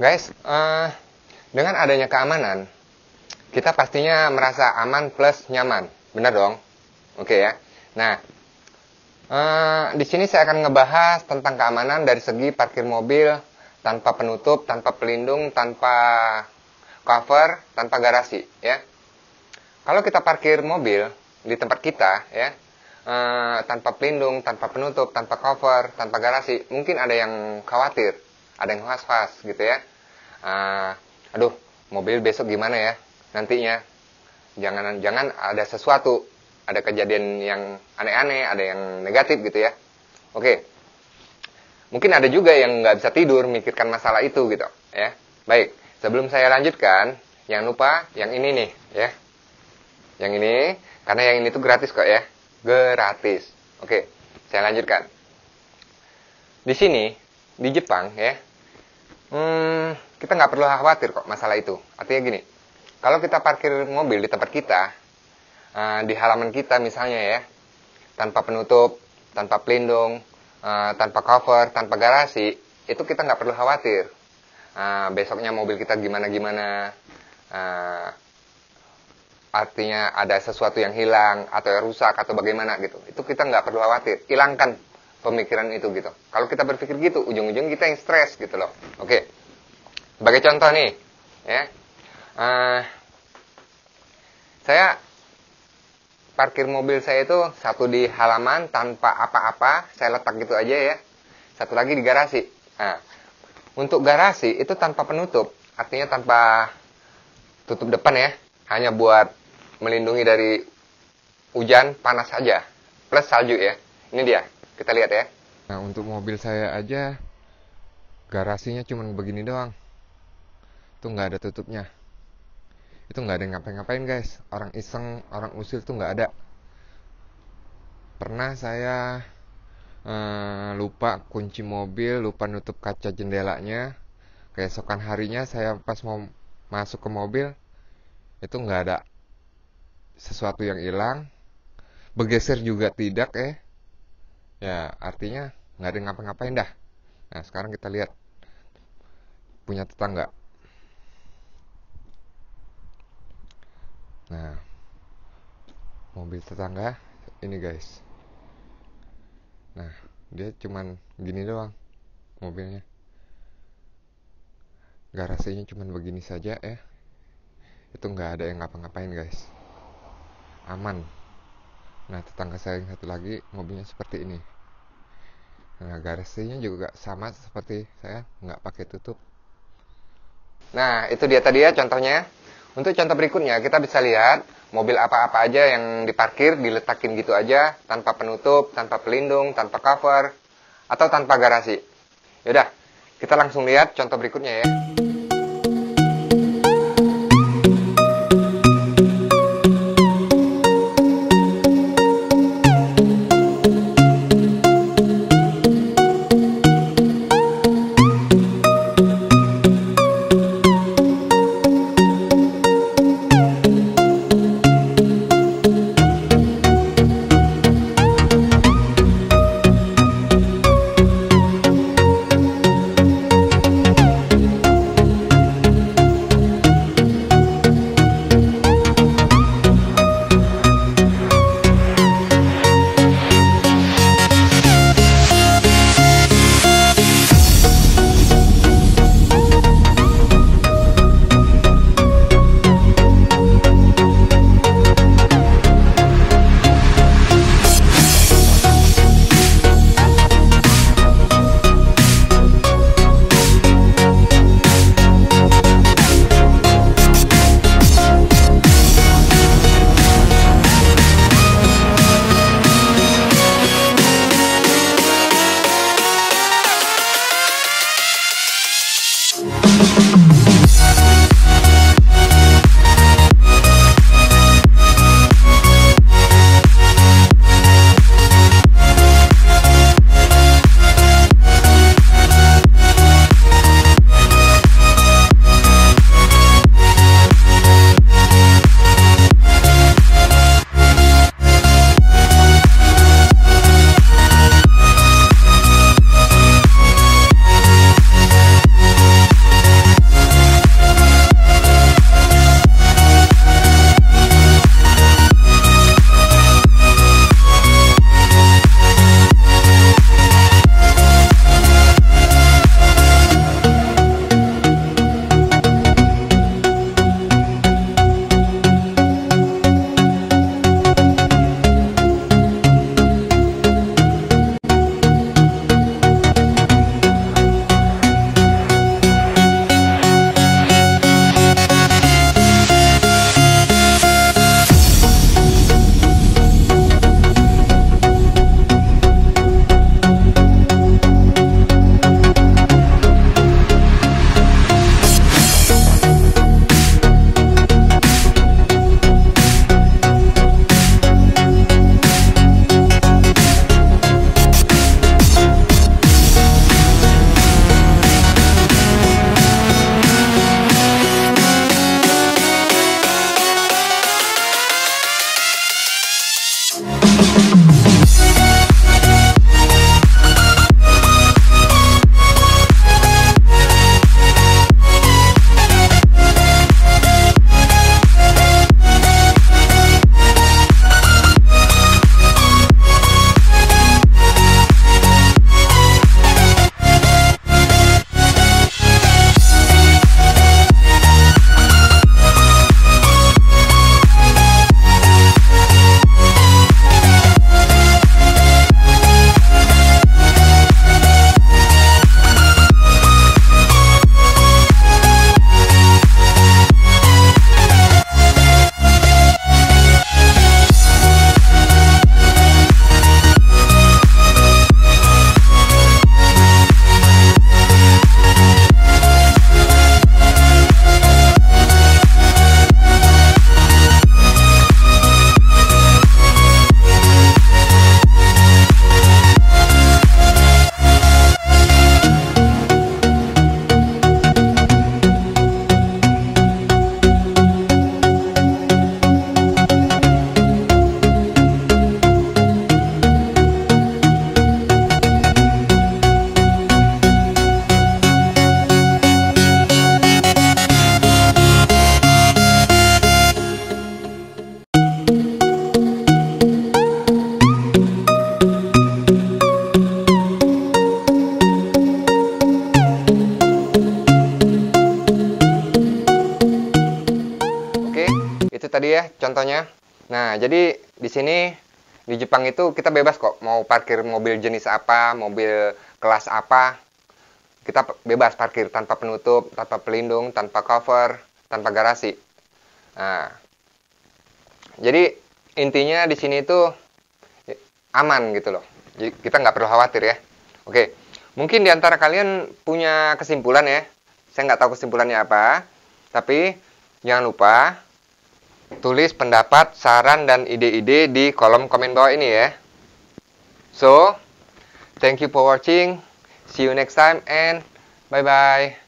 Guys, dengan adanya keamanan, kita pastinya merasa aman plus nyaman, benar dong? Oke ya. Nah, di sini saya akan ngebahas tentang keamanan dari segi parkir mobil tanpa penutup, tanpa pelindung, tanpa cover, tanpa garasi, ya. Kalau kita parkir mobil di tempat kita, ya, tanpa pelindung, tanpa penutup, tanpa cover, tanpa garasi, mungkin ada yang khawatir, ada yang was-was, gitu ya. Aduh, mobil besok gimana ya nantinya? Jangan ada sesuatu, ada kejadian yang aneh-aneh, ada yang negatif gitu ya. Oke, mungkin ada juga yang nggak bisa tidur mikirkan masalah itu gitu ya. Baik, sebelum saya lanjutkan, jangan lupa yang ini nih ya. Yang ini, karena yang ini tuh gratis kok ya, gratis. Oke, saya lanjutkan. Di sini, di Jepang ya, kita nggak perlu khawatir kok masalah itu. Artinya gini, kalau kita parkir mobil di tempat kita, di halaman kita misalnya ya, tanpa penutup, tanpa pelindung, tanpa cover, tanpa garasi, itu kita nggak perlu khawatir. Besoknya mobil kita gimana-gimana, artinya ada sesuatu yang hilang, atau yang rusak, atau bagaimana gitu. Itu kita nggak perlu khawatir. Hilangkan pemikiran itu gitu. Kalau kita berpikir gitu, ujung-ujung kita yang stres gitu loh. Oke. Sebagai contoh nih, ya. Saya parkir mobil saya itu satu di halaman tanpa apa-apa, saya letak gitu aja ya. Satu lagi di garasi. Nah, untuk garasi itu tanpa penutup, artinya tanpa tutup depan ya. Hanya buat melindungi dari hujan, panas saja. Plus salju ya. Ini dia. Kita lihat ya. Nah, untuk mobil saya aja garasinya cuma begini doang. Itu nggak ada tutupnya. Itu nggak ada ngapain-ngapain guys. Orang iseng, orang usil tuh nggak ada. Pernah saya lupa kunci mobil, lupa nutup kaca jendelanya. Keesokan harinya saya pas mau masuk ke mobil, itu nggak ada sesuatu yang hilang. Bergeser juga tidak ya, artinya nggak ada ngapa-ngapain dah. Nah, sekarang kita lihat punya tetangga. Nah, mobil tetangga ini guys. Nah, dia cuman gini doang mobilnya. Garasinya cuman begini saja ya. Itu nggak ada yang ngapa-ngapain guys. Aman. Nah, tetangga saya yang satu lagi mobilnya seperti ini. Nah, garasinya juga sama seperti saya, nggak pakai tutup. Nah, itu dia tadi ya contohnya. Untuk contoh berikutnya, kita bisa lihat mobil apa-apa aja yang diparkir, diletakin gitu aja, tanpa penutup, tanpa pelindung, tanpa cover, atau tanpa garasi. Yaudah, kita langsung lihat contoh berikutnya ya. ya contohnya. Nah, jadi di sini di Jepang itu kita bebas kok mau parkir mobil jenis apa, mobil kelas apa. Kita bebas parkir tanpa penutup, tanpa pelindung, tanpa cover, tanpa garasi. Nah, jadi intinya di sini itu aman gitu loh. Jadi kita nggak perlu khawatir ya. Oke, mungkin di antara kalian punya kesimpulan ya. Saya nggak tahu kesimpulannya apa, tapi jangan lupa tulis pendapat, saran, dan ide-ide di kolom komen bawah ini ya. So, thank you for watching. See you next time and bye-bye.